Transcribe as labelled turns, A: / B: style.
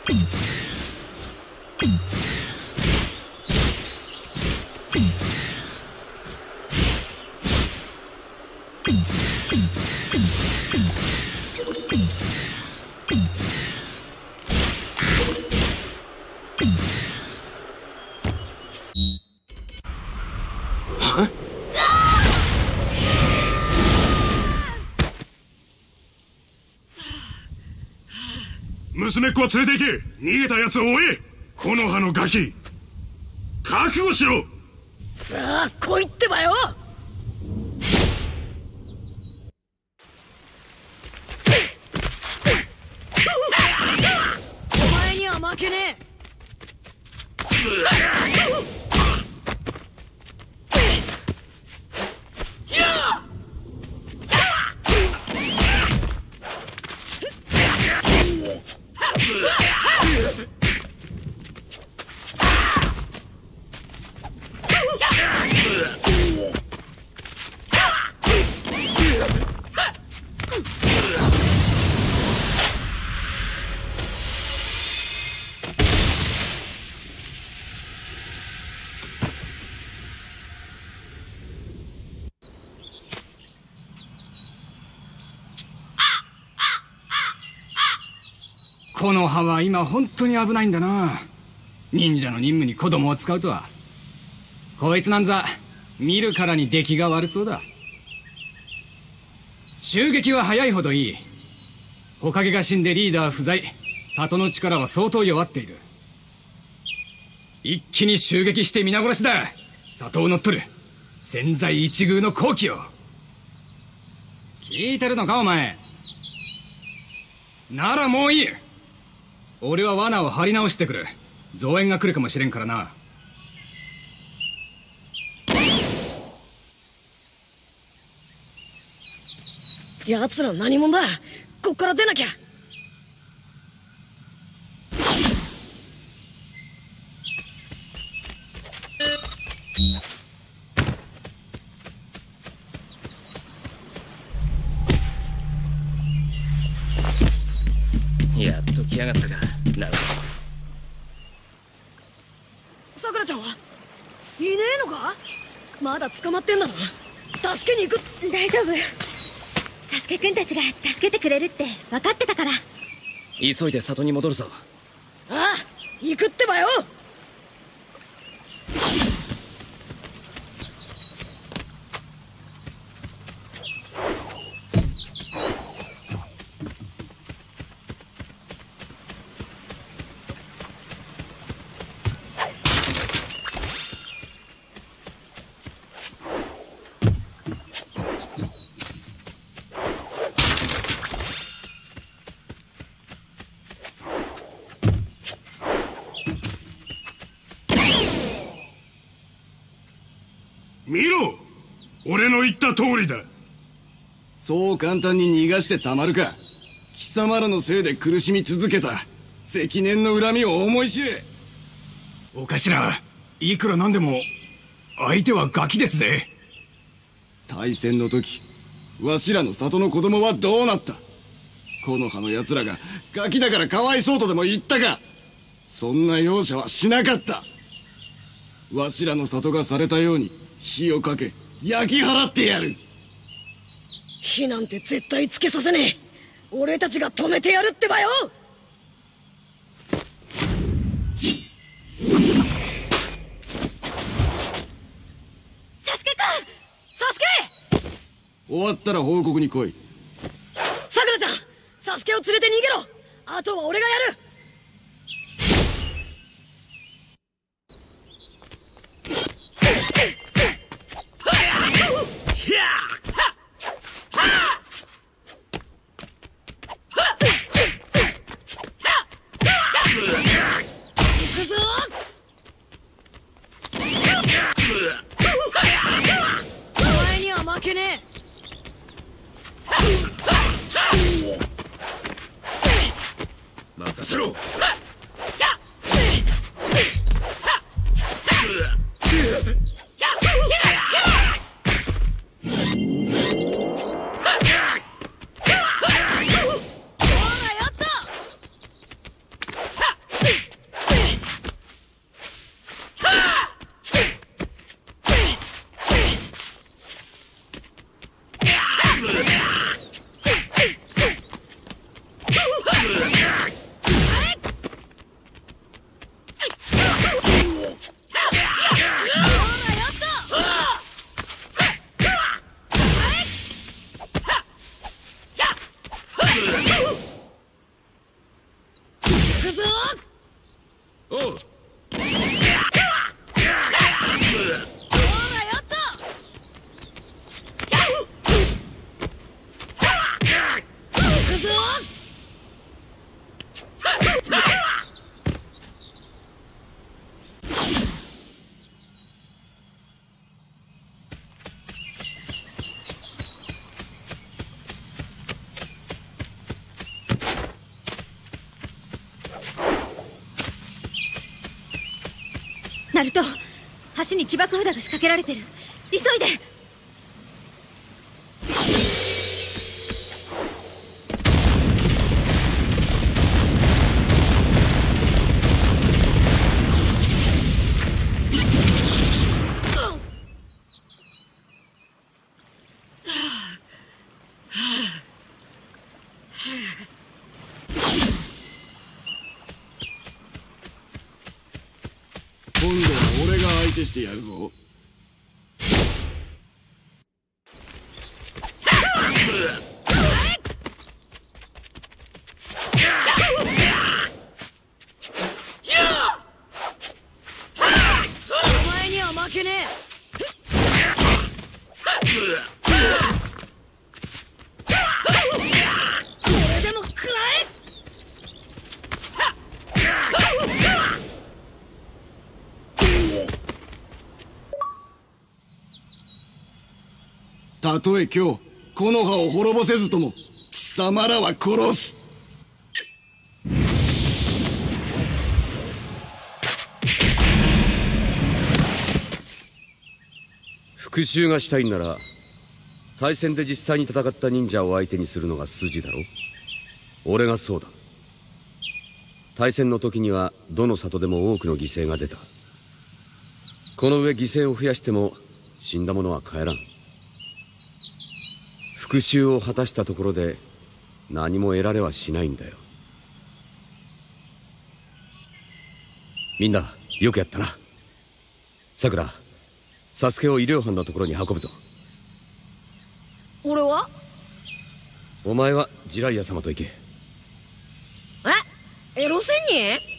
A: 娘っ子は連れて行け。逃げた奴を追え。木の葉のガキ、覚悟しろ。
B: さあ来いってばよ。お前には負けねえ。
C: 木の葉は今本当に危ないんだな。忍者の任務に子供を使うとは。こいつなんざ見るからに出来が悪そうだ。襲撃は早いほどいい。火影が死んでリーダー不在、里の力は相当弱っている。一気に襲撃して皆殺しだ。里を乗っ取る千載一遇の好機を。聞いてるのかお前。ならもういい。俺は罠を張り直してくる。増援が来るかもしれんからな。
B: 奴ら何者だ。こっから出なきゃ。
D: やっと来やがったか。なるほ
B: ど。さくらちゃんはいねえのか。まだ捕まってんだな。助けに行く。
E: 大丈夫。サスケくんたちが助けてくれるって分かってたから。
D: 急いで里に戻るぞ。
B: ああ、行くってばよ。
A: 見ろ、俺の言った通りだ。
F: そう簡単に逃がしてたまるか。貴様らのせいで苦しみ続けた積年の恨みを思い知れ。
C: お頭、いくらなんでも相手はガキですぜ。
F: 大戦の時わしらの里の子供はどうなった。木の葉の奴らがガキだからかわいそうとでも言ったか。そんな容赦はしなかった。わしらの里がされたように火をかけ焼き払ってやる。
B: 火なんて絶対つけさせねえ。俺たちが止めてやるってばよ。
E: サスケくん。
B: サスケ。
F: 終わったら報告に来い。
B: さくらちゃん、サスケを連れて逃げろ。あとは俺がやる。行くぞ。お前には負けねえ。
A: 任せろ。
B: ぞ。
A: おう。
B: ほらやった。行くぞ。
E: ナルト、橋に起爆札が仕掛けられてる。急いで。
F: 今度は俺が相手してやるぞ。
B: お前には負けねえ。これでも食らえ。
F: たとえ今日木の葉を滅ぼせずとも貴様らは殺す。
G: 復讐がしたいんなら対戦で実際に戦った忍者を相手にするのが筋だろ。俺がそうだ。対戦の時にはどの里でも多くの犠牲が出た。この上犠牲を増やしても死んだ者は帰らん。復讐を果たしたところで何も得られはしないんだよ。みんなよくやったな。さくら、サスケを医療班のところに運ぶぞ。
B: 俺は？
G: お前はジライア様と行け。
B: エロ仙人？